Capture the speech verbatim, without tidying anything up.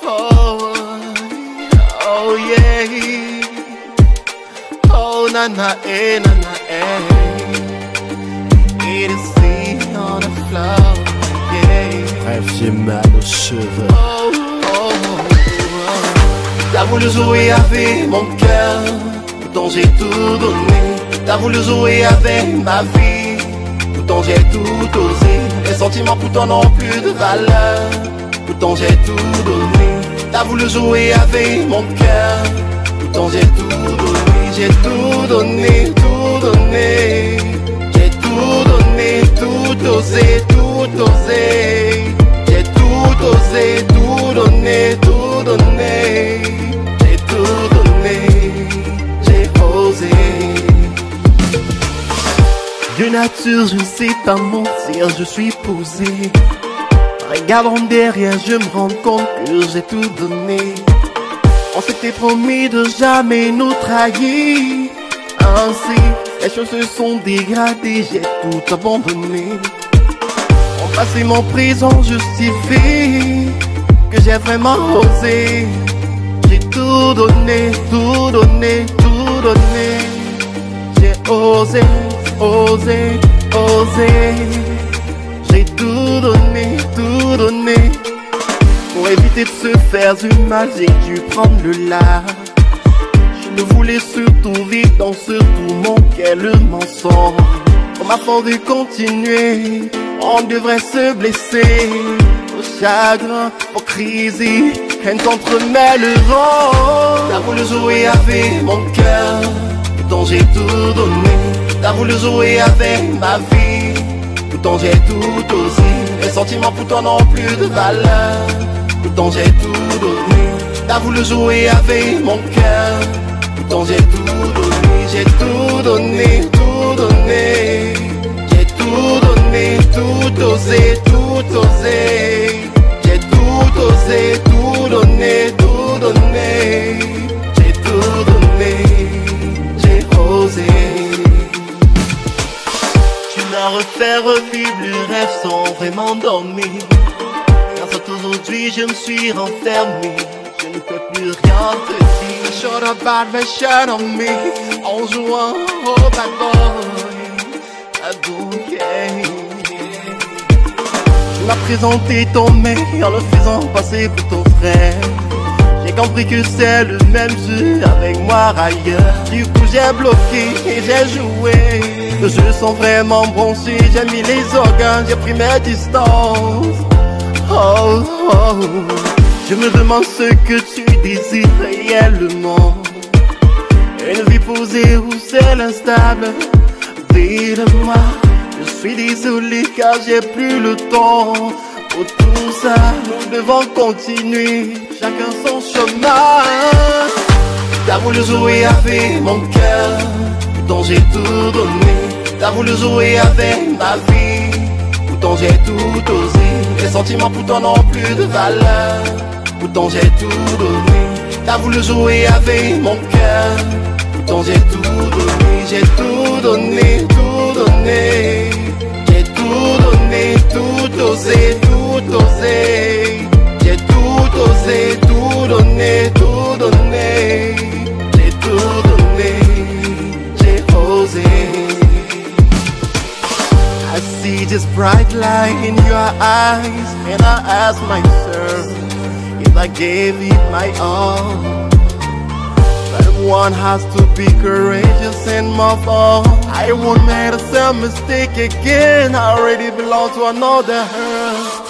Oh, oh yeah. Oh na na eh na na eh. It is see on the floor, yeah. Rêve, j'ai mal aux cheveux. Oh, oh, oh, oh. T'as voulu jouer avec mon cœur, pourtant j'ai tout donné. T'as voulu jouer avec ma vie, pourtant j'ai tout osé. Les sentiments pourtant n'ont plus de valeur, pourtant j'ai tout donné. T'as voulu jouer avec mon cœur, pourtant j'ai tout donné. J'ai tout donné, tout donné. J'ai tout donné, tout osé, tout osé. J'ai tout osé, tout donné, tout donné. J'ai tout donné, j'ai osé. De nature, je ne sais pas mentir, je suis posé. Regardant derrière, je me rends compte que j'ai tout donné. On s'était promis de jamais nous trahir. Ainsi, les choses se sont dégradées, j'ai tout abandonné. Mon passé, mon présent justifie que j'ai vraiment osé. J'ai tout donné, tout donné, tout donné. J'ai osé, osé, osé. J'ai tout donné, tout donné. Pour éviter de se faire du mal, j'ai dû prendre le large. Je ne voulais surtout vivre dans ce tourment qu'est le mensonge. Comme afin de continuer, on devrait se blesser. Au chagrin, hypocrisie, haine s'entremêleront. T'as voulu jouer avec mon cœur, pourtant j'ai tout donné. T'as voulu jouer avec ma vie, pourtant j'ai tout osé. Les sentiments pourtant n'ont plus de valeur, pourtant j'ai tout donné. T'as voulu jouer avec mon cœur, pourtant j'ai tout donné. J'ai tout donné, tout donné. J'ai tout donné, tout osé, tout osé. J'ai tout osé, tout donné, tout donné. J'ai tout donné, j'ai osé. Tu m'as refait revivre le rêve sans vraiment dormir. Aujourd'hui je me suis renfermé, je ne peux plus rien te dire. Shut up bad version of me, en jouant au bad boy, à bouquet. Tu m'as présenté ton mec en le faisant passer pour ton frère. J'ai compris que c'est le même jeu avec moi ailleurs. Du coup j'ai bloqué et j'ai joué. Le jeu sont vraiment bronchés, j'ai mis les organes, j'ai pris mes distances. Oh, oh, je me demande ce que tu désires réellement. Une vie posée ou celle instable. Dis-le-moi, je suis désolé car j'ai plus le temps. Pour tout ça, nous devons continuer, chacun son chemin. T'as voulu jouer avec mon cœur, pourtant j'ai tout donné. T'as voulu jouer avec ma vie, pourtant j'ai tout osé. Les sentiments pourtant n'ont plus de valeur, pourtant j'ai tout donné. T'as voulu jouer avec mon cœur, pourtant j'ai tout donné. J'ai tout donné, tout donné. J'ai tout donné, tout osé, tout osé. J'ai tout osé, tout donné, tout donné. J'ai tout donné, j'ai osé. I see this bright light in your eyes, and I ask myself if I gave it my all. But one has to be courageous and move on. I won't make the same mistake again. I already belong to another earth.